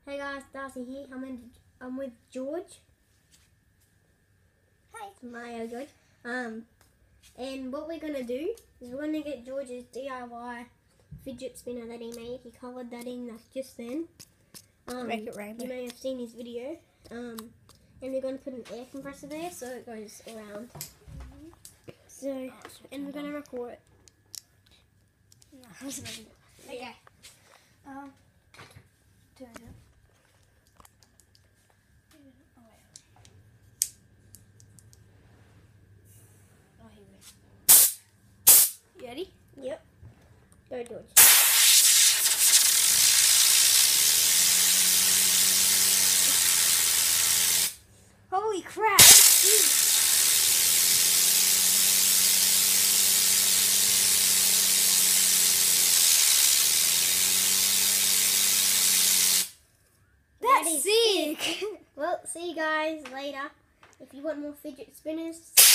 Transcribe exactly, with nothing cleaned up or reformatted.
Hey guys, Darcy here. I'm in, I'm with George. Hi. It's Mario George. Um, and what we're gonna do is we're gonna get George's D I Y fidget spinner that he made. He coloured that in like just then. Um, Make it rainbow. You may have seen his video. Um, and we're gonna put an air compressor there so it goes around. So, Oh, and we're gonna record it. No, I wasn't ready. Okay. Um, turn it up. Oh, wait. Oh, here we go. You ready? Yep. Go, George. Holy crap! That That's is sick! Well, see you guys later. If you want more fidget spinners,